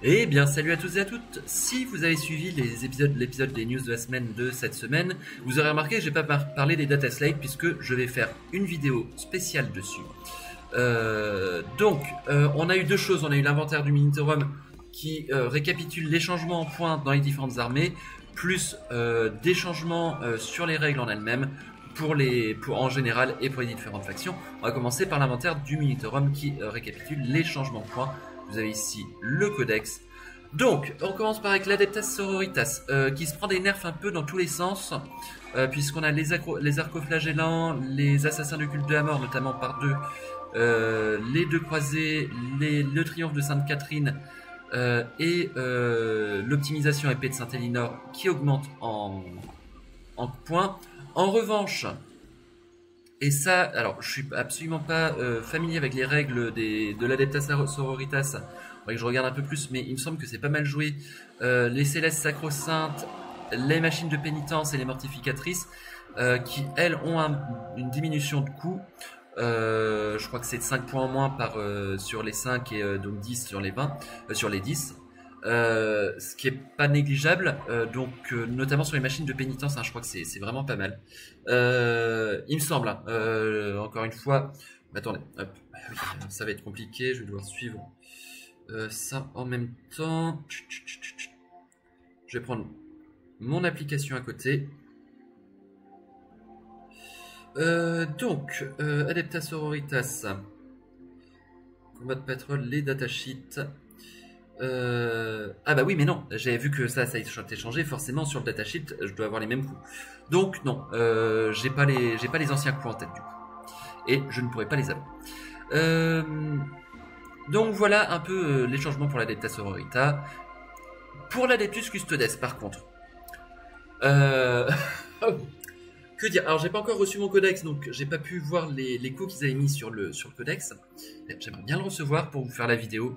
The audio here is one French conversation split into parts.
Eh bien, salut à tous et à toutes. Si vous avez suivi l'épisode des news de la semaine de cette semaine, vous aurez remarqué que je vais pas parler des data slates puisque je vais faire une vidéo spéciale dessus. On a eu deux choses. On a eu l'inventaire du Minitorum qui récapitule les changements en points dans les différentes armées, plus des changements sur les règles en elles-mêmes en général et pour les différentes factions. On va commencer par l'inventaire du Minitorum qui récapitule les changements de points. Vous avez ici le codex. Donc, on commence par avec l'Adeptas Sororitas, qui se prend des nerfs un peu dans tous les sens, puisqu'on a les arcoflagellants, les assassins du culte de la mort, notamment par deux, les deux croisés, le triomphe de Sainte-Catherine, et l'optimisation épée de Saint-Elinor, qui augmente en points. En revanche, et ça, alors je suis absolument pas familier avec les règles de l'Adeptas Sororitas. Il faudrait que je regarde un peu plus, mais il me semble que c'est pas mal joué. Les Célestes Sacro-Saintes, les machines de pénitence et les mortificatrices, qui elles ont une diminution de coût. Je crois que c'est de 5 points en moins sur les 5 et donc 10 sur les 20, sur les 10. Ce qui est pas négligeable, notamment sur les machines de pénitence, hein, je crois que c'est vraiment pas mal. Il me semble, encore une fois, attendez, hop, oui, ça va être compliqué, je vais devoir suivre ça en même temps. Je vais prendre mon application à côté. Adeptas Sororitas, combat de patrol, les datasheets. Ah bah oui, mais non, j'avais vu que ça a été changé, forcément sur le datasheet je dois avoir les mêmes coups. Donc non, j'ai pas les anciens coups en tête du coup. Et je ne pourrai pas les avoir. Donc voilà un peu les changements pour l'Adeptas Sororita. Pour l'Adeptus Custodes par contre. Que dire? Alors j'ai pas encore reçu mon codex, donc j'ai pas pu voir les coups qu'ils avaient mis sur le codex. J'aimerais bien le recevoir pour vous faire la vidéo.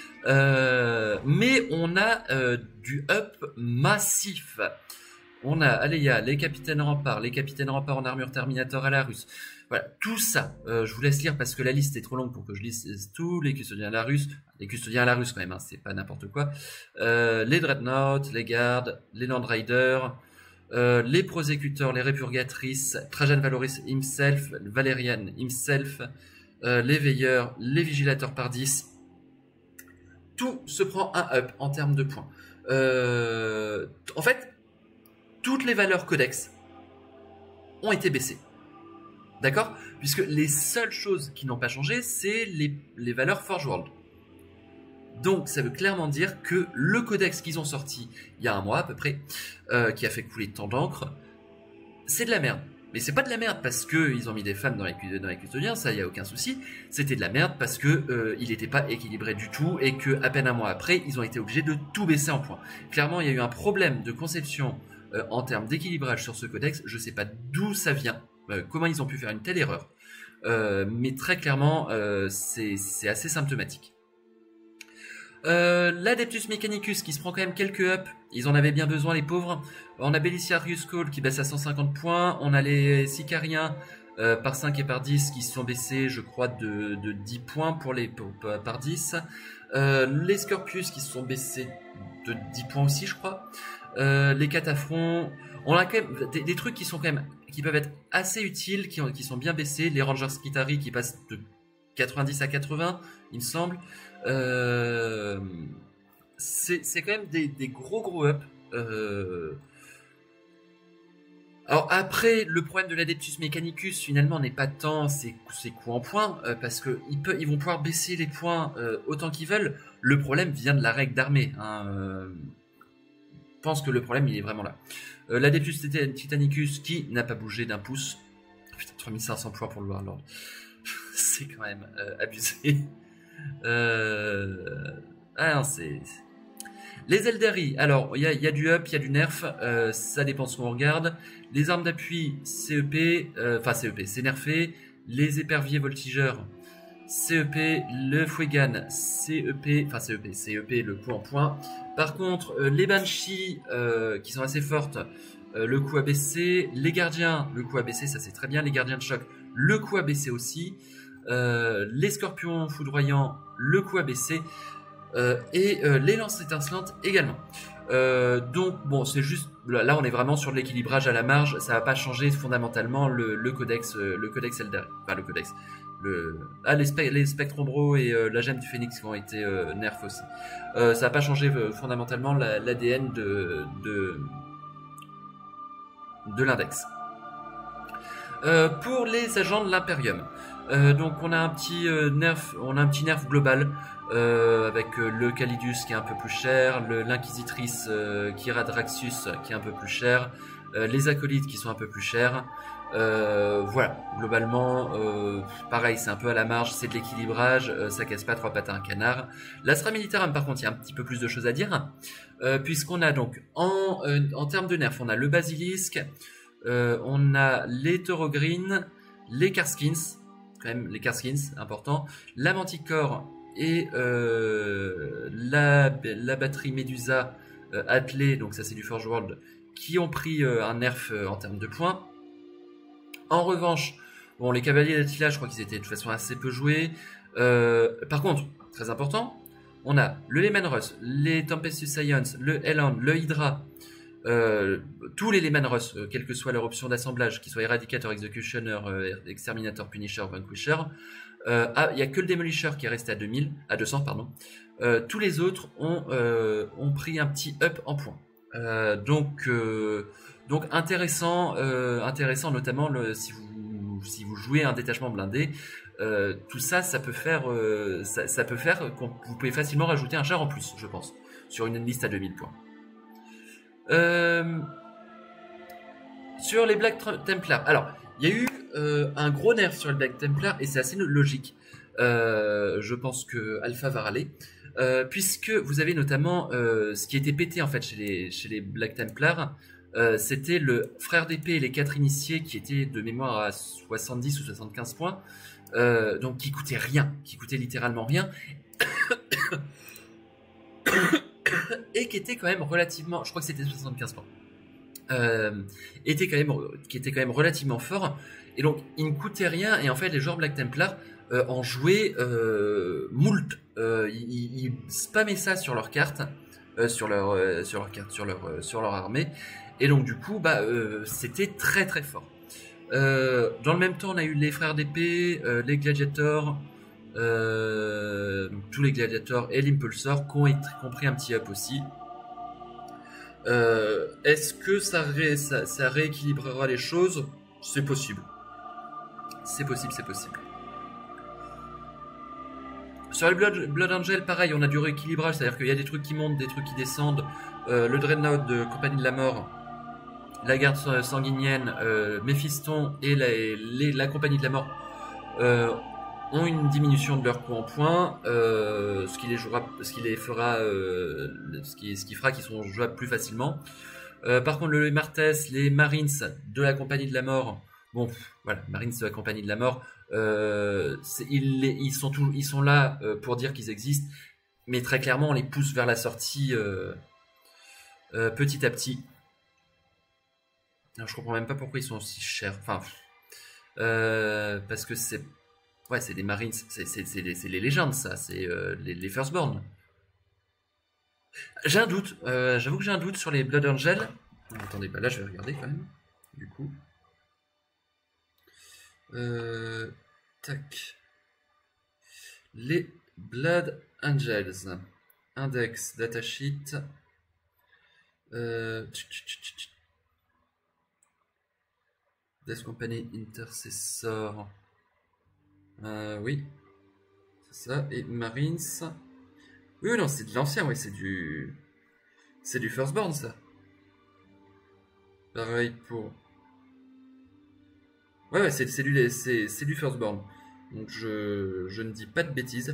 Mais on a du up massif. On a Aleia, les capitaines remparts en armure Terminator à la russe. Voilà, tout ça. Je vous laisse lire parce que la liste est trop longue pour que je lise tous les custodiens à la russe. Les custodiens à la russe quand même, hein, c'est pas n'importe quoi. Les Dreadnoughts, les gardes, les Landriders, les prosécuteurs, les répurgatrices, Trajan Valoris himself, Valerian himself, les veilleurs, les vigilateurs par 10. Tout se prend un up en termes de points. En fait, toutes les valeurs codex ont été baissées. D'accord? Puisque les seules choses qui n'ont pas changé, c'est les valeurs Forge World. Donc, ça veut clairement dire que le codex qu'ils ont sorti il y a un mois à peu près, qui a fait couler tant d'encre, c'est de la merde. Mais c'est pas de la merde parce que ils ont mis des femmes dans les custodiens, ça y a aucun souci. C'était de la merde parce que il n'était pas équilibré du tout et que à peine un mois après, ils ont été obligés de tout baisser en points. Clairement, il y a eu un problème de conception en termes d'équilibrage sur ce codex. Je sais pas d'où ça vient, comment ils ont pu faire une telle erreur, mais très clairement, c'est assez symptomatique. L'Adeptus Mechanicus qui se prend quand même quelques ups, ils en avaient bien besoin les pauvres. On a Bellicarius Call qui baisse à 150 points, on a les Sicariens par 5 et par 10 qui se sont baissés je crois de 10 points par 10. Les Scorpius qui se sont baissés de 10 points aussi je crois. Les Cataphrons, on a quand même des trucs qui peuvent être assez utiles, qui sont bien baissés. Les Rangers Skitari qui passent de 90 à 80 il me semble. C'est quand même des gros up. Alors après, le problème de l'Adeptus Mechanicus finalement n'est pas tant ses coups en points, parce que ils vont pouvoir baisser les points autant qu'ils veulent. Le problème vient de la règle d'armée. Je pense que le problème il est vraiment là. L'Adeptus Titanicus qui n'a pas bougé d'un pouce. Putain, 3500 points pour le Warlord. C'est quand même abusé. Non, c'est... Les Eldari, alors il y a du up, il y a du nerf, ça dépend ce qu'on regarde. Les armes d'appui, CEP, c'est nerfé. Les éperviers voltigeurs, CEP. Le Fuegan, CEP, le coup en point. Par contre, les Banshees, qui sont assez fortes, le coup a baissé. Les gardiens, le coup a baissé, ça c'est très bien. Les gardiens de choc, le coup a baissé aussi. Les scorpions foudroyants, le coup a baissé. les lances étincelantes également. Donc bon, c'est juste là on est vraiment sur de l'équilibrage à la marge, ça va pas changer fondamentalement le codex Eldari, enfin le codex, les Spectrum Bro et la gemme du Phénix qui ont été nerf aussi. Ça va pas changer fondamentalement l'ADN de l'index. Pour les agents de l'Imperium, donc on a un petit nerf global avec le Calidus qui est un peu plus cher, l'inquisitrice Kira Draxus qui est un peu plus cher, les acolytes qui sont un peu plus chers. Voilà, globalement, pareil, c'est un peu à la marge, c'est de l'équilibrage, ça casse pas trois pattes à un canard. L'Astra Militarum, par contre, il y a un petit peu plus de choses à dire, puisqu'on a donc en termes de nerfs, on a le Basilisque, on a les Taurogreen, les Karskins, quand même les Karskins, important, la Manticore et la batterie Medusa attelée, donc ça c'est du Forge World, qui ont pris un nerf en termes de points. En revanche, bon, les Cavaliers d'Attila, je crois qu'ils étaient de toute façon assez peu joués. Par contre, très important, on a le Lehman Russ, les Tempestuous Scions, le Elan, le Hydra, tous les Lehman Russ, quelle que soit leur option d'assemblage, qu'ils soient Eradicator, Executioner, Exterminator, Punisher, Vanquisher. Il n'y a que le Demolisher qui est resté à 200, pardon. Tous les autres ont pris un petit up en points. Donc intéressant notamment si vous jouez un détachement blindé, tout ça, ça peut faire que vous pouvez facilement rajouter un char en plus, je pense, sur une liste à 2000 points. Sur les Black Templars, alors il y a eu un gros nerf sur les Black Templars et c'est assez logique. Je pense que Alpha va râler. Puisque vous avez notamment ce qui était pété en fait chez les Black Templars, c'était le frère d'épée et les 4 initiés qui étaient de mémoire à 70 ou 75 points, donc qui coûtaient rien, qui coûtaient littéralement rien, et qui étaient quand même relativement, je crois que c'était 75 points, qui était quand même relativement fort, et donc ils ne coûtaient rien, et en fait les joueurs Black Templar en jouaient moult. Ils spammaient ça sur leur carte, sur leur armée, et donc du coup c'était très très fort. Dans le même temps, on a eu les frères d'épée, les gladiators, tous les gladiators et l'impulsor qui ont pris un petit up aussi. Est-ce que ça rééquilibrera les choses? C'est possible. C'est possible. Sur les Blood Angel, pareil, on a du rééquilibrage, c'est-à-dire qu'il y a des trucs qui montent, des trucs qui descendent. Le Dreadnought de Compagnie de la Mort, la Garde Sanguinienne, Méphiston et la Compagnie de la Mort ont une diminution de leur coût en points, ce qui fera qu'ils seront jouables plus facilement. Par contre, le Martes, les Marines de la Compagnie de la Mort, bon, voilà, Marines de la Compagnie de la Mort, ils sont là pour dire qu'ils existent, mais très clairement, on les pousse vers la sortie petit à petit. Alors, je comprends même pas pourquoi ils sont aussi chers. Enfin, parce que c'est des Marines, c'est les légendes, ça, c'est les Firstborn. J'ai un doute, j'avoue que j'ai un doute sur les Blood Angel. Attendez, là je vais regarder quand même, du coup. Tac. Les Blood Angels. Index, datasheet. Death Company Intercessor. Oui. C'est ça. Et Marines. Oui, non, c'est de l'ancien, oui, c'est du Firstborn, ça. Pareil pour... Ouais, c'est du Firstborn. Donc je ne dis pas de bêtises.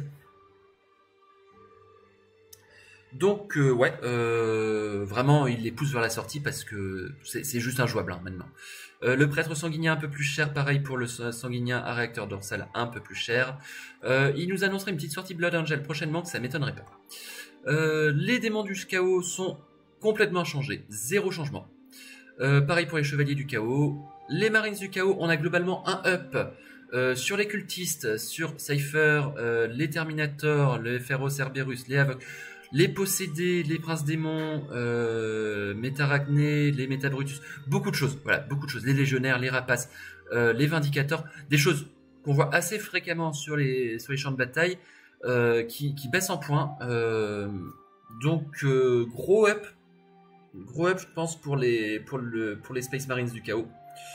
Donc vraiment il les pousse vers la sortie parce que c'est juste injouable maintenant. Le prêtre sanguinien un peu plus cher, pareil pour le sanguinien à réacteur dorsal un peu plus cher. Il nous annoncerait une petite sortie Blood Angel prochainement, que ça m'étonnerait pas. Les démons du chaos sont complètement changés, zéro changement. Pareil pour les chevaliers du chaos. Les marines du chaos, on a globalement un up Sur les cultistes, sur Cypher, les Terminators, le FRO Cerberus, les Havoc, les Possédés, les Princes Démons, Métarachné, les Métabrutus, beaucoup de choses, voilà, beaucoup de choses. Les Légionnaires, les Rapaces, les Vindicateurs, des choses qu'on voit assez fréquemment sur les champs de bataille, qui baissent en points. Donc gros up, je pense pour les Space Marines du chaos.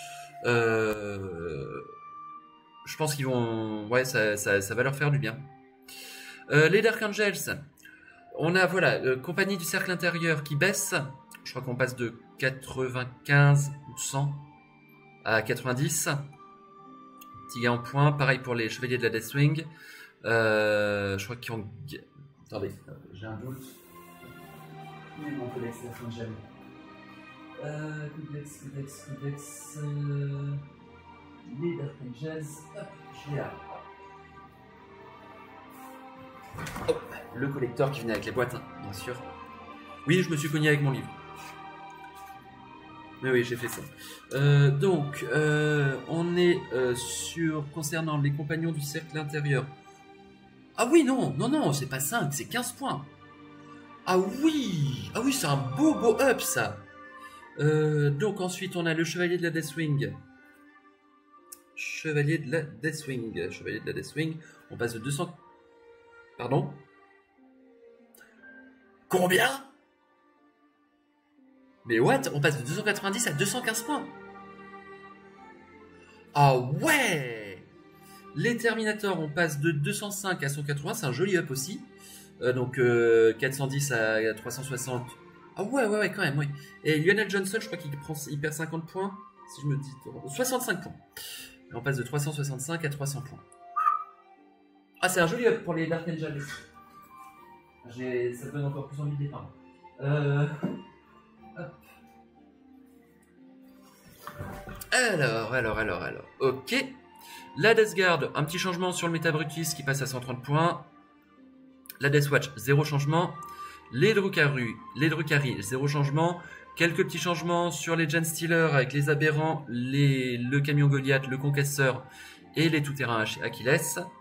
Je pense qu'ils vont, ouais, ça va leur faire du bien. Les Dark Angels, on a voilà, compagnie du cercle intérieur qui baisse. Je crois qu'on passe de 95 ou 100 à 90. Petit gain en points. Pareil pour les chevaliers de la Deathwing. Je crois qu'ils ont. Attendez, j'ai un doute. Où est mon codex Dark Angel? Codex. Les Dark Angels. Hop, je l'ai là. Hop, le collecteur qui venait avec les boîtes, hein, bien sûr. Oui, je me suis cogné avec mon livre. Mais oui, j'ai fait ça. Donc, on est concernant les compagnons du cercle intérieur. Ah oui, non, c'est pas 5, c'est 15 points. Ah oui, c'est un beau up, ça. Donc, ensuite, on a le chevalier de la Deathwing. Chevalier de la Deathwing. On passe de 200... Pardon? Combien? Mais what? On passe de 290 à 215 points. Ah ouais! Les Terminators, on passe de 205 à 180, c'est un joli up aussi. Donc 410 à 360. Ah ouais, quand même, oui. Et Lionel Johnson, je crois qu'il perd 50 points, si je me dis... 65 points. Et on passe de 365 à 300 points. Ah, c'est un joli up pour les Dark Angels. Ça donne encore plus envie de les peindre. Hop. Alors. Ok. La Death Guard, un petit changement sur le Métabrutus qui passe à 130 points. La Death Watch, 0 changement. Les Drukhari, 0 changement. Quelques petits changements sur les Gen Stealer avec les Aberrants, le Camion Goliath, le Concasseur et les Tout-Terrain Achilles.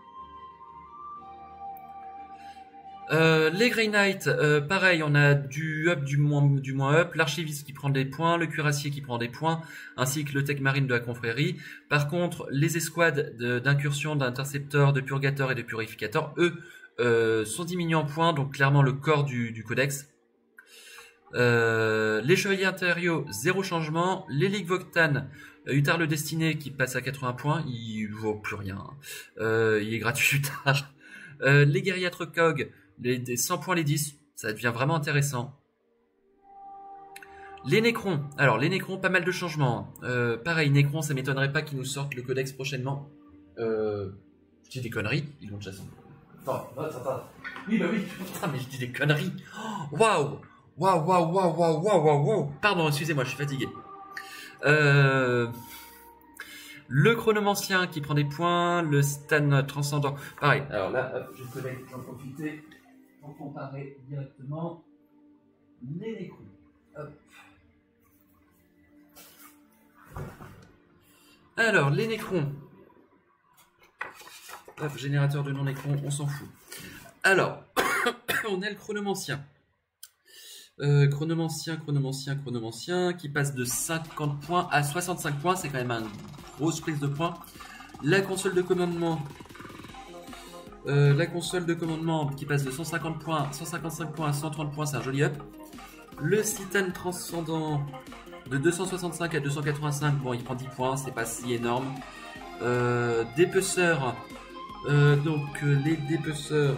Les Grey Knight, pareil, on a du up, du moins up, l'archiviste qui prend des points, le cuirassier qui prend des points, ainsi que le tech marine de la confrérie. Par contre, les escouades d'incursion, d'intercepteurs, de purgateurs et de purificateurs, eux, sont diminués en points, donc clairement le corps du codex. Les chevaliers intérieurs, 0 changement. Les Ligues Voctan, Utar le Destiné qui passe à 80 points, il vaut plus rien. Il est gratuit Utar. Les guerriers Trocog, des 100 points les 10, ça devient vraiment intéressant. Les Nécrons, alors les Nécrons, pas mal de changements. Pareil, Nécrons, ça m'étonnerait pas qu'ils nous sortent le codex prochainement. Je dis des conneries, ils l'ont déjà sorti. Attends. Oui, putain, mais je dis des conneries. Waouh. Pardon, excusez-moi, je suis fatigué. Le chronomancien qui prend des points, le Stan transcendant. Pareil, alors là, hop, je connais, j'en profiter pour comparer directement les Nécrons. Hop. Alors, les Nécrons. Hop, générateur de non-Nécrons, on s'en fout. Alors, on a le chronomancien. Chronomancien qui passe de 50 points à 65 points, c'est quand même une grosse prise de points. La console de commandement qui passe de 150 points, 155 points à 130 points, c'est un joli up. Le Citan transcendant de 265 à 285, bon il prend 10 points, c'est pas si énorme. Dépeceurs, les dépeceurs,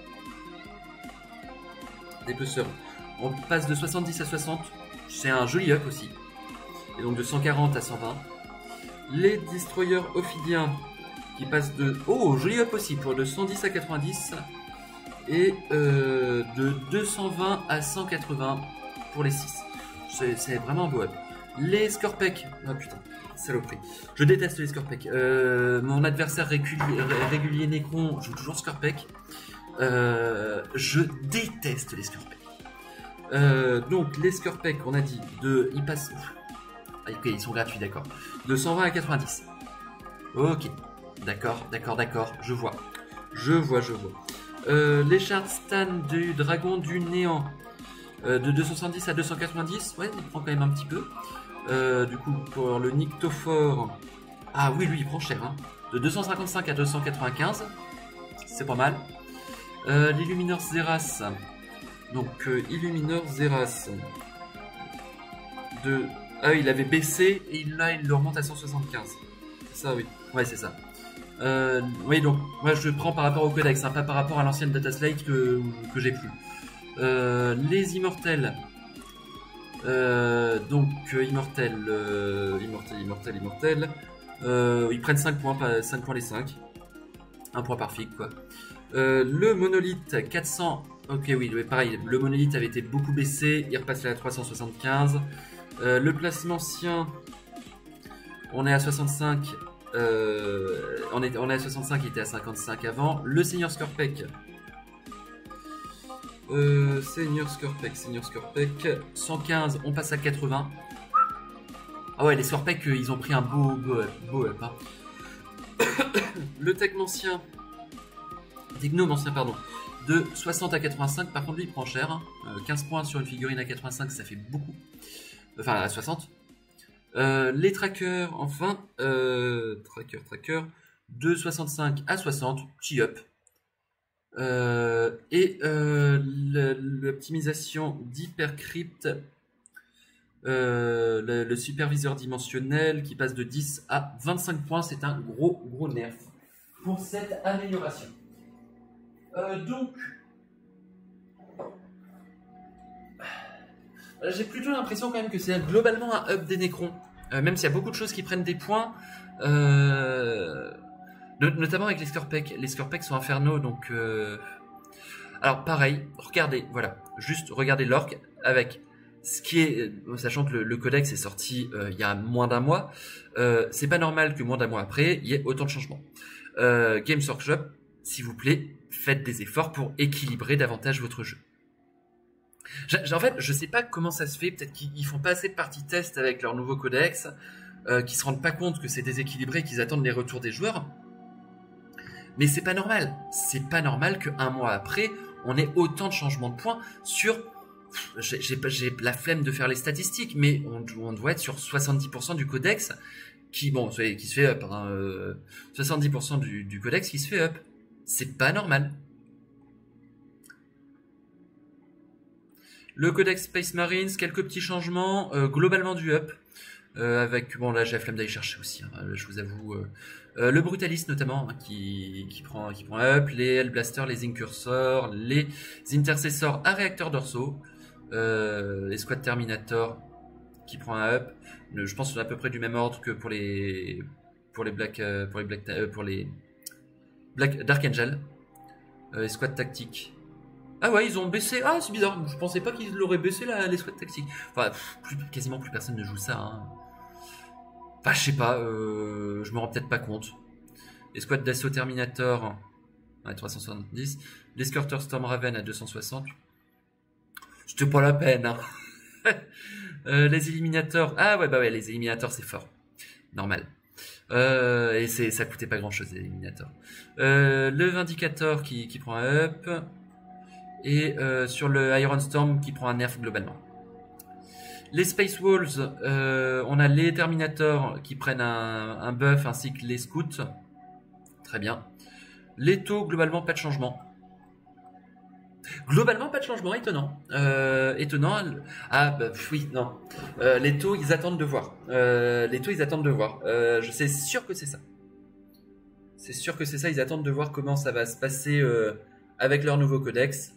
on passe de 70 à 60, c'est un joli up aussi. Et donc de 140 à 120. Les destroyers ophidiens qui passent de... Oh, joli up aussi, pour de 110 à 90. Et de 220 à 180 pour les 6. C'est vraiment un beau up. Les Scorpec, oh putain, saloperie. Je déteste les Scorpec. Mon adversaire régulier Nécron joue toujours Scorpec. Je déteste les Scorpec. Donc les Scorpec, on a dit ils passent. Ok, ils sont gratuits, d'accord. De 120 à 90. Ok. D'accord, d'accord, d'accord, je vois. Je vois. L'écharpe Stan du dragon du néant de 270 à 290, ouais, il prend quand même un petit peu. Du coup, pour le Nyctophore, ah oui, lui, il prend cher, hein. De 255 à 295, c'est pas mal. L'Illuminor Zeras, donc Illuminor Zeras, de... Ah oui, il avait baissé, et là, il le remonte à 175. C'est ça, oui. Ouais, c'est ça. Oui, donc, moi, je prends par rapport au codex, hein, pas par rapport à l'ancienne Data Slate que j'ai plus. Les immortels. Immortels. Ils prennent 5 points, 5 points les 5. 1 point par fig, quoi. Le monolithe 400. Ok, oui, pareil. Le monolithe avait été beaucoup baissé. Il repasse à 375. Le plasmancien. On est à 65. On est à 65, il était à 55 avant. Le Seigneur Scorpec. Seigneur Scorpec. 115, on passe à 80. Ah ouais, les Scorpec, ils ont pris un beau up. Hein. Le Technomancien, pardon. De 60 à 85, par contre, lui, il prend cher. Hein. 15 points sur une figurine à 85, ça fait beaucoup. Enfin, à 60. Les trackers, enfin, tracker, de 65 à 60, petit up. L'optimisation d'Hypercrypt, le superviseur dimensionnel qui passe de 10 à 25 points, c'est un gros nerf pour cette amélioration. Donc, j'ai plutôt l'impression quand même que c'est globalement un up des Necrons. Même s'il y a beaucoup de choses qui prennent des points, notamment avec les Scorpec. Les Scorpec sont infernaux, donc... Alors pareil, regardez, voilà, juste regardez l'orc avec ce qui est... Sachant que le codex est sorti il y a moins d'un mois, c'est pas normal que moins d'un mois après, il y ait autant de changements. Games Workshop, s'il vous plaît, faites des efforts pour équilibrer davantage votre jeu. En fait, je sais pas comment ça se fait. Peut-être qu'ils font pas assez de parties test avec leur nouveau codex, qu'ils se rendent pas compte que c'est déséquilibré, qu'ils attendent les retours des joueurs. Mais c'est pas normal. C'est pas normal qu'un mois après, on ait autant de changements de points sur... J'ai la flemme de faire les statistiques, mais on doit être sur 70% du codex qui se fait up. Hein, 70% du codex qui se fait up. C'est pas normal. Le codex Space Marines, quelques petits changements, globalement du up, avec, bon là j'ai la flemme d'aller chercher aussi, hein, je vous avoue, le Brutalist notamment, hein, qui prend up, les Hellblaster, les Incursors, les Intercessors à réacteurs dorsaux, les Squad Terminator qui prend un up, je pense qu'on est à peu près du même ordre que pour les Dark Angel, les Squad Tactiques. Ah ouais, ils ont baissé. Ah, c'est bizarre. Je pensais pas qu'ils l'auraient baissé les squads tactiques. Enfin, quasiment plus personne ne joue ça. Hein. Enfin, je sais pas. Je me rends peut-être pas compte. Les squads d'assaut Terminator à 370. L'escorteur Storm Raven à 260. C'était pas la peine. Hein. Les Eliminators. Ah ouais, bah ouais, les Eliminators c'est fort. Normal. Et ça coûtait pas grand chose les Eliminators. Le Vindicator qui prend un up. Et sur le Iron Storm qui prend un nerf globalement. Les Space Wolves, on a les Terminators qui prennent un buff ainsi que les Scouts. Très bien. Les taux, globalement pas de changement. Globalement pas de changement, étonnant. Étonnant. Ah bah oui, non. Les taux, ils attendent de voir. Je sais sûr que c'est ça. C'est sûr que c'est ça, ils attendent de voir comment ça va se passer avec leur nouveau codex.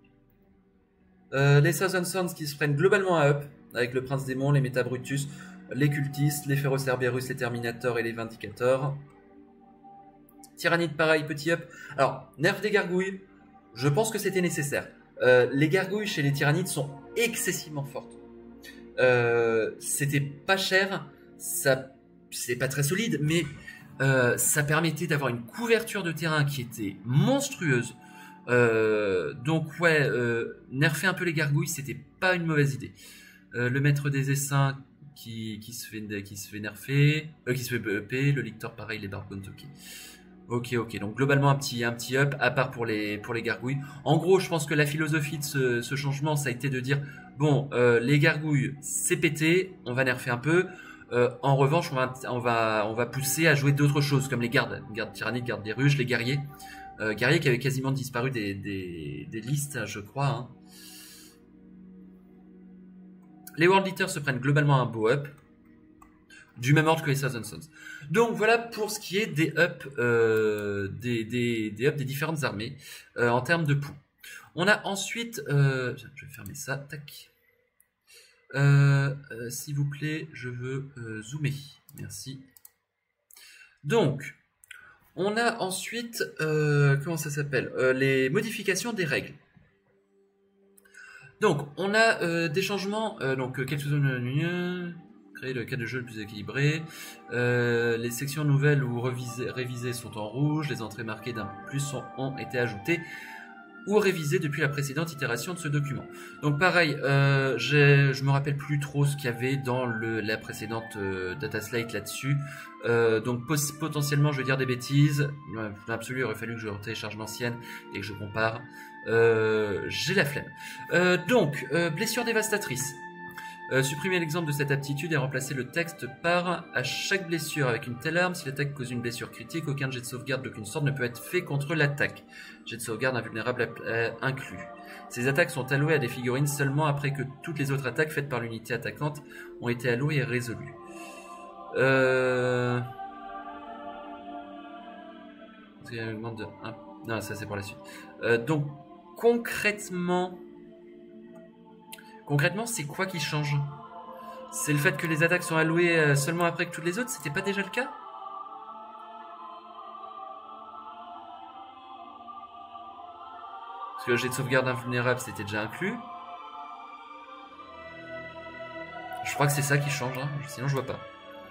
Les Thousand Sons qui se prennent globalement à up, avec le Prince Démon, les Métabrutus, les Cultistes, les Ferocerberus, les Terminators et les Vindicators. Tyrannide pareil, petit up. Alors, nerf des gargouilles, je pense que c'était nécessaire. Les gargouilles chez les Tyrannides sont excessivement fortes. C'était pas cher, c'est pas très solide, mais ça permettait d'avoir une couverture de terrain qui était monstrueuse. Donc ouais, nerfer un peu les gargouilles, c'était pas une mauvaise idée. Le maître des essaims qui se fait nerfer, qui se fait EP, le lictor pareil, les Bargontoki. Ok, ok. Donc globalement un petit up, à part pour les gargouilles. En gros, je pense que la philosophie de ce changement, ça a été de dire bon, les gargouilles, c'est pété, on va nerfer un peu. En revanche, on va pousser à jouer d'autres choses comme les gardes tyranniques, gardes des ruches, les guerriers, guerriers qui avaient quasiment disparu des listes, je crois. Hein. Les World Eaters se prennent globalement un beau up. Du même ordre que les Thousand Sons. Donc voilà pour ce qui est des ups des différentes armées en termes de points. On a ensuite, je vais fermer ça, tac. S'il vous plaît, je veux zoomer. Merci. Donc, on a ensuite, comment ça s'appelle, les modifications des règles. Donc, on a des changements, donc quelques zones. Créer le cadre de jeu le plus équilibré. Les sections nouvelles ou révisées sont en rouge. Les entrées marquées d'un plus ont été ajoutées ou révisées depuis la précédente itération de ce document. Donc pareil, je me rappelle plus trop ce qu'il y avait dans la précédente data slate là-dessus. Donc potentiellement je vais dire des bêtises. Dans l'absolu, il aurait fallu que je télécharge l'ancienne et que je compare. J'ai la flemme. Donc, blessure dévastatrice. Supprimer l'exemple de cette aptitude et remplacer le texte par « À chaque blessure avec une telle arme, si l'attaque cause une blessure critique, aucun jet de sauvegarde d'aucune sorte ne peut être fait contre l'attaque. Jet de sauvegarde invulnérable inclus. Ces attaques sont allouées à des figurines seulement après que toutes les autres attaques faites par l'unité attaquante ont été allouées et résolues. » Non, ça c'est pour la suite. Donc, concrètement, c'est quoi qui change? C'est le fait que les attaques sont allouées seulement après que toutes les autres? C'était pas déjà le cas? Parce que le jet de sauvegarde invulnérable, c'était déjà inclus. Je crois que c'est ça qui change, hein. Sinon je vois pas.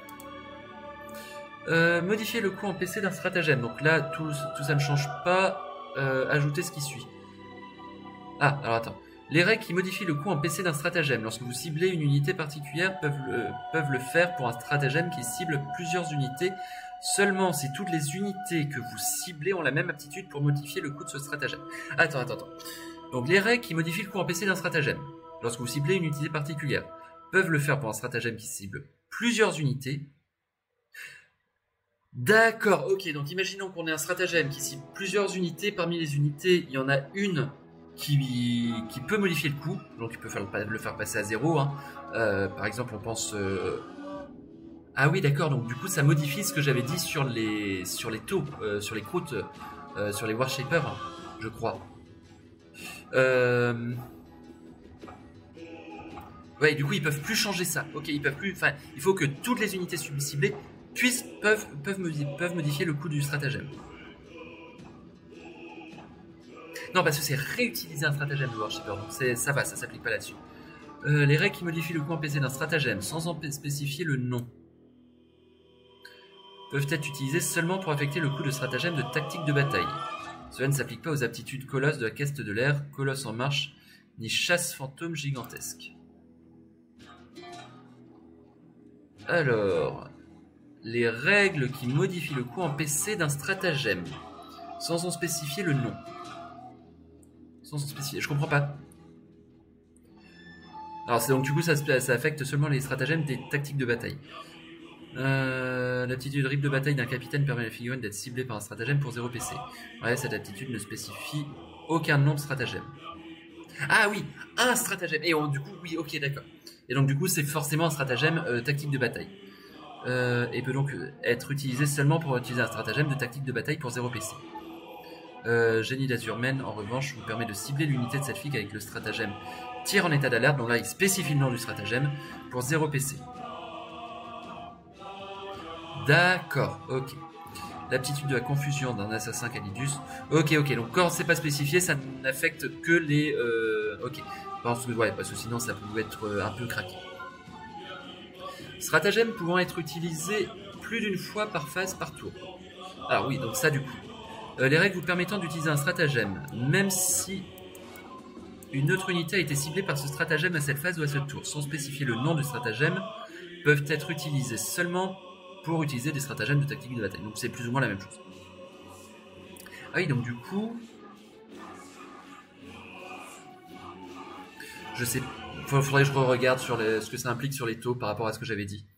Modifier le coût en PC d'un stratagème. Donc là, tout ça ne change pas. Ajouter ce qui suit. Ah, alors attends. Les règles qui modifient le coût en PC d'un stratagème. Lorsque vous ciblez une unité particulière, peuvent le faire pour un stratagème qui cible plusieurs unités, seulement si toutes les unités que vous ciblez ont la même aptitude pour modifier le coût de ce stratagème. Attends. Donc les règles qui modifient le coût en PC d'un stratagème. Lorsque vous ciblez une unité particulière, peuvent le faire pour un stratagème qui cible plusieurs unités. D'accord, ok, donc imaginons qu'on ait un stratagème qui cible plusieurs unités. Parmi les unités, il y en a une qui peut modifier le coût, donc il peut le faire passer à 0. Hein. Par exemple, on pense... Ah oui, d'accord, donc du coup, ça modifie ce que j'avais dit sur les taux, sur les croûtes, sur les Warshapers, hein, je crois. Ouais, du coup, ils peuvent plus changer ça. Ok, ils peuvent plus... Enfin, il faut que toutes les unités ciblées peuvent modifier le coût du stratagème. Non, parce que c'est réutiliser un stratagème de Warshiper, donc ça va, ça s'applique pas là-dessus. Les règles qui modifient le coût en PC d'un stratagème sans en spécifier le nom peuvent être utilisées seulement pour affecter le coût de stratagème de tactique de bataille. Cela ne s'applique pas aux aptitudes Colosse de la Caisse de l'air, Colosse en marche, ni chasse fantôme gigantesque. Alors, les règles qui modifient le coût en PC d'un stratagème sans en spécifier le nom. Sans en spécifier, je comprends pas. Alors donc du coup ça affecte seulement les stratagèmes des tactiques de bataille. L'aptitude rip de bataille d'un capitaine permet à la figurine d'être ciblée par un stratagème pour 0 PC. Ouais, cette aptitude ne spécifie aucun nom de stratagème. Ah oui, un stratagème. Et du coup, oui, ok, d'accord. Et donc du coup c'est forcément un stratagème tactique de bataille. Et peut donc être utilisé seulement pour utiliser un stratagème de tactique de bataille pour 0 PC. Génie d'Azurmen, en revanche, vous permet de cibler l'unité de cette figue avec le stratagème tir en état d'alerte, donc là il spécifie le nom du stratagème, pour 0 PC. D'accord, ok. L'aptitude de la confusion d'un assassin Calidus. Ok, donc quand c'est pas spécifié, ça n'affecte que les... ok, parce que sinon ça pouvait être un peu craqué. Stratagème pouvant être utilisé plus d'une fois par phase par tour. Alors oui, donc ça du coup. Les règles vous permettant d'utiliser un stratagème, même si une autre unité a été ciblée par ce stratagème à cette phase ou à ce tour, sans spécifier le nom du stratagème, peuvent être utilisées seulement pour utiliser des stratagèmes de tactique de bataille. Donc c'est plus ou moins la même chose. Ah oui, donc du coup... Je sais... Faudrait que je re-regarde sur ce que ça implique sur les taux par rapport à ce que j'avais dit.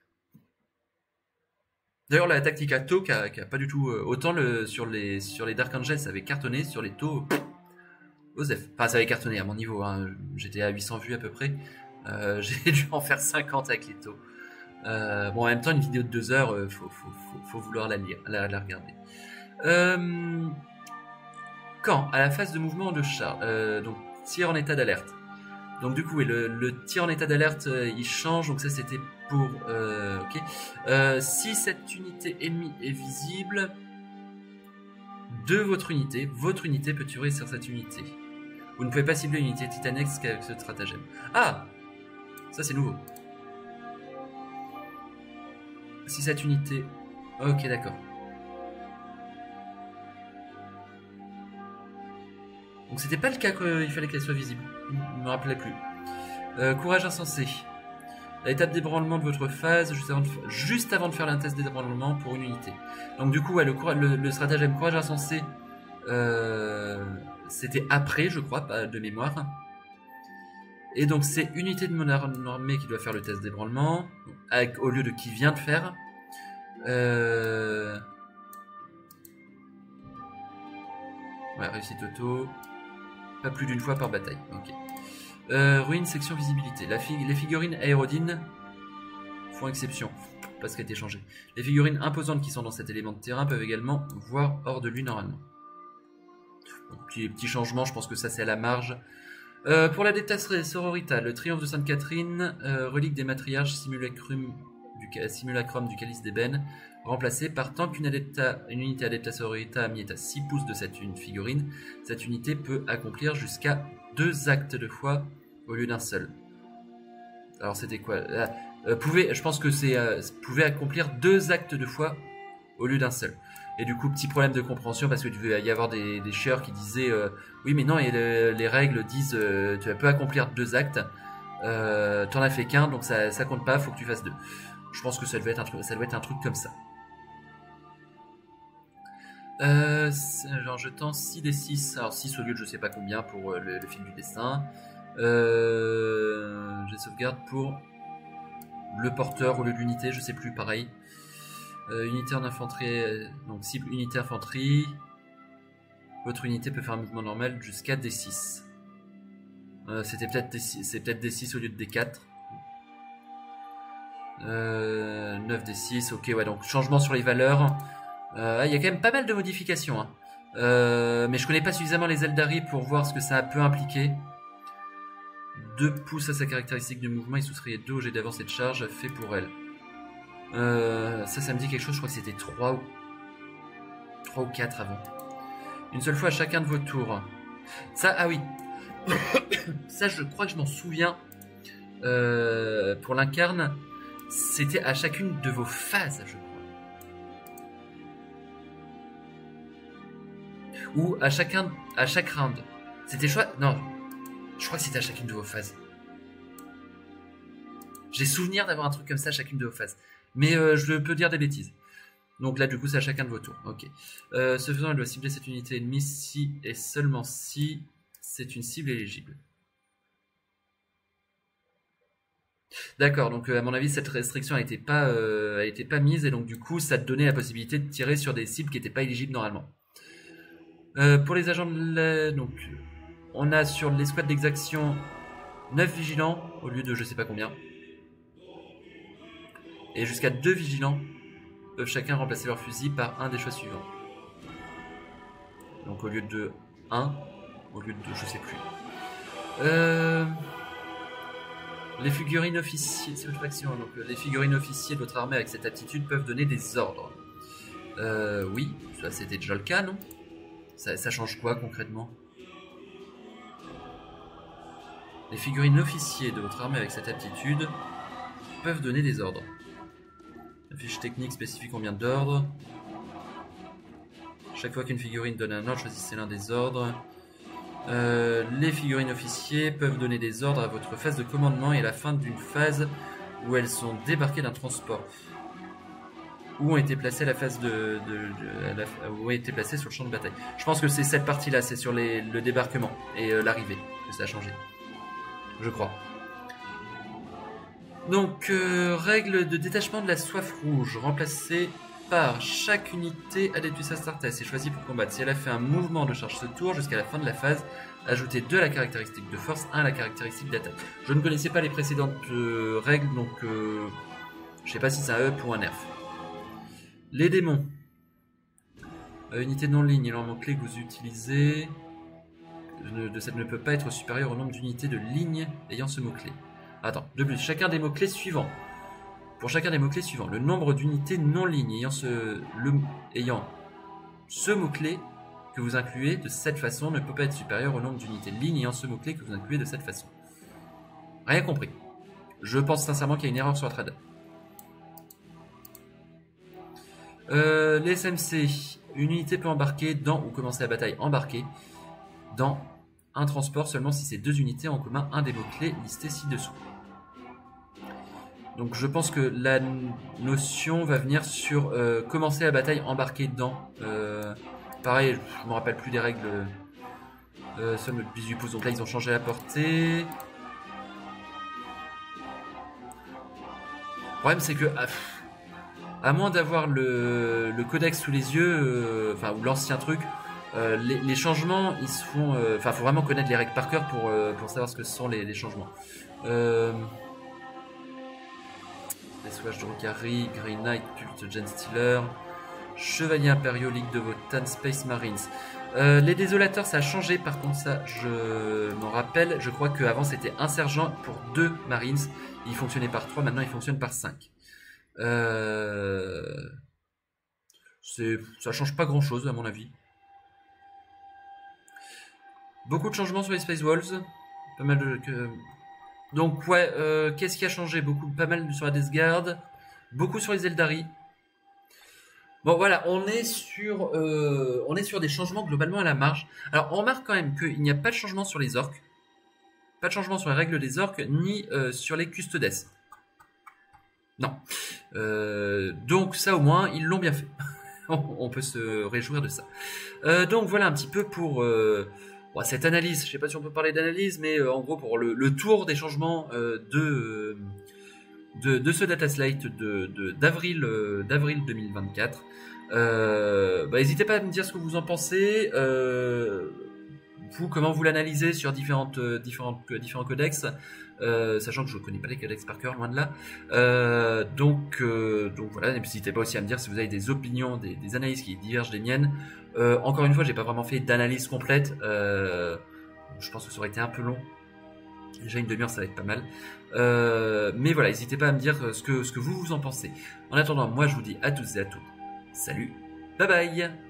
D'ailleurs, la tactique à taux qui a pas du tout... autant sur les Dark Angels, ça avait cartonné, sur les taux... Osef. Enfin, ça avait cartonné à mon niveau, hein. J'étais à 800 vues à peu près. J'ai dû en faire 50 avec les taux. Bon, en même temps, une vidéo de 2 heures, faut vouloir la lire, la regarder. Quand à la phase de mouvement de char, donc tir en état d'alerte. Donc du coup, le tir en état d'alerte, il change. Donc ça, c'était pour... ok. Si cette unité ennemie est visible de votre unité peut tirer sur cette unité. Vous ne pouvez pas cibler une unité titanesque qu'avec ce stratagème. Ah, ça c'est nouveau. Si cette unité... Ok, d'accord. Donc c'était pas le cas qu'il fallait qu'elle soit visible. Je ne me rappelais plus. Courage insensé. À l'étape d'ébranlement de votre phase, juste avant de faire un test d'ébranlement pour une unité. Donc du coup, ouais, le stratagème courage insensé, c'était après, je crois, pas de mémoire. Et donc c'est unité de mon armée qui doit faire le test d'ébranlement, au lieu de qui vient de faire. Ouais, réussite auto. Pas plus d'une fois par bataille. Ok. Ruine, section visibilité. Les figurines aérodines font exception, parce qu'elle a été changée. Les figurines imposantes qui sont dans cet élément de terrain peuvent également voir hors de lui normalement. Petit changement, je pense que ça c'est à la marge. Pour l'Adepta Sororita, le triomphe de Sainte-Catherine, relique des matriarches, simulacrum du calice d'ébène, remplacé par tant qu'une unité Adepta Sororita a mis à 6 pouces de cette figurine, cette unité peut accomplir jusqu'à 2 actes de foi au lieu d'un seul. Alors c'était quoi je pense que c'est pouvait accomplir 2 actes de foi au lieu d'un seul. Et du coup, petit problème de compréhension parce que tu devait y avoir des chieurs qui disaient oui mais non, et les règles disent tu peux accomplir 2 actes, t'en as fait qu'un donc ça compte pas, faut que tu fasses 2. Je pense que ça doit être un truc comme ça. Genre je tends 6 des 6, alors 6 au lieu de je sais pas combien pour le fil du dessin. J'ai sauvegarde pour le porteur au lieu de l'unité, je sais plus, pareil. Unité en infanterie, donc cible unité infanterie. Votre unité peut faire un mouvement normal jusqu'à D6. C'est peut-être D6 au lieu de D4. 9 D6, ok, ouais, donc changement sur les valeurs. Il y a quand même pas mal de modifications, hein. Mais je connais pas suffisamment les Eldari pour voir ce que ça peut impliquer. 2 pouces à sa caractéristique de mouvement, il soustrait 2 au jet d'avance et de charge fait pour elle. Ça me dit quelque chose, je crois que c'était 3 ou 4 avant. Une seule fois à chacun de vos tours. Ça, ah oui. Ça, je crois que je m'en souviens. Pour l'incarne, c'était à chacune de vos phases, je crois. Ou à chaque round. C'était choix. Non, je crois que c'était à chacune de vos phases. J'ai souvenir d'avoir un truc comme ça à chacune de vos phases. Mais je peux dire des bêtises. Donc là, du coup, c'est à chacun de vos tours. Ok. Ce faisant, elle doit cibler cette unité ennemie si et seulement si c'est une cible éligible. D'accord, donc à mon avis, cette restriction a été pas mise et donc du coup, ça te donnait la possibilité de tirer sur des cibles qui n'étaient pas éligibles normalement. Pour les agents donc, on a sur l'escouade d'exaction 9 vigilants au lieu de je sais pas combien. Et jusqu'à 2 vigilants peuvent chacun remplacer leur fusil par un des choix suivants. Donc au lieu de 1, au lieu de 2, je sais plus. Les figurines officiers, c'est votre action, donc les figurines officiers de votre armée avec cette aptitude peuvent donner des ordres. Oui, ça c'était déjà le cas, non ? Ça change quoi concrètement ? Les figurines officiers de votre armée avec cette aptitude peuvent donner des ordres. La fiche technique spécifie combien d'ordres. Chaque fois qu'une figurine donne un ordre, choisissez l'un des ordres. Les figurines officiers peuvent donner des ordres à votre phase de commandement et à la fin d'une phase où elles sont débarquées d'un transport. où ont été placés à la phase où ont été placés sur le champ de bataille. Je pense que c'est cette partie-là, c'est sur le débarquement et l'arrivée que ça a changé. Je crois. Donc, règle de détachement de la soif rouge, remplacée par chaque unité added to sa start test et choisie pour combattre. Si elle a fait un mouvement de charge ce tour jusqu'à la fin de la phase, ajoutez 2 à la caractéristique de force, 1 à la caractéristique d'attaque. Je ne connaissais pas les précédentes règles, donc je sais pas si c'est un up ou un nerf. Les démons. Unité non ligne, l'élément clé que vous utilisez ça ne peut pas être supérieur au nombre d'unités de lignes ayant ce mot-clé. Attends, de plus, chacun des mots-clés suivants. Pour chacun des mots-clés suivants, le nombre d'unités non lignes ayant ce mot-clé que vous incluez de cette façon ne peut pas être supérieur au nombre d'unités de lignes ayant ce mot-clé que vous incluez de cette façon. Rien compris. Je pense sincèrement qu'il y a une erreur sur la trad. Les SMC. Une unité peut embarquer dans ou commencer la bataille embarquée dans un transport seulement si ces 2 unités ont en commun un des mots-clés listés ci-dessous. Donc je pense que la notion va venir sur commencer la bataille embarquée dans. Pareil, je ne me rappelle plus des règles. Seul le 18 pouces, donc là ils ont changé la portée. Le problème c'est que à moins d'avoir le codex sous les yeux, ou l'ancien truc, les changements ils se font. Faut vraiment connaître les règles par cœur pour savoir ce que sont les changements. Les Swatch de Rokari, Green Knight, Culte Genestealer, Chevalier Impériaux, Ligue de Votan, Space Marines. Les désolateurs, ça a changé, par contre, ça, je m'en rappelle. Je crois qu'avant, c'était un sergent pour 2 Marines. Il fonctionnait par 3, maintenant, il fonctionne par 5. Ça change pas grand-chose, à mon avis. Beaucoup de changements sur les Space Wolves. Pas mal de... Donc ouais, qu'est-ce qui a changé? Pas mal sur la Death Guard, beaucoup sur les Eldari. Bon voilà, on est sur des changements globalement à la marge. Alors on remarque quand même qu'il n'y a pas de changement sur les orques, pas de changement sur les règles des orques, ni sur les custodes. Non. Donc ça au moins, ils l'ont bien fait. On peut se réjouir de ça. Donc voilà un petit peu pour... cette analyse, je sais pas si on peut parler d'analyse, mais en gros pour le tour des changements de ce data slate d'avril 2024. N'hésitez pas à me dire ce que vous en pensez. Vous, comment vous l'analysez sur différents codex, sachant que je ne connais pas les codex par cœur, loin de là. Donc voilà, n'hésitez pas aussi à me dire si vous avez des opinions, des analyses qui divergent des miennes. Encore une fois, j'ai pas vraiment fait d'analyse complète. Je pense que ça aurait été un peu long. Déjà une demi-heure, ça va être pas mal. Mais voilà, n'hésitez pas à me dire ce que vous en pensez. En attendant, moi je vous dis à tous et à toutes, salut, bye bye.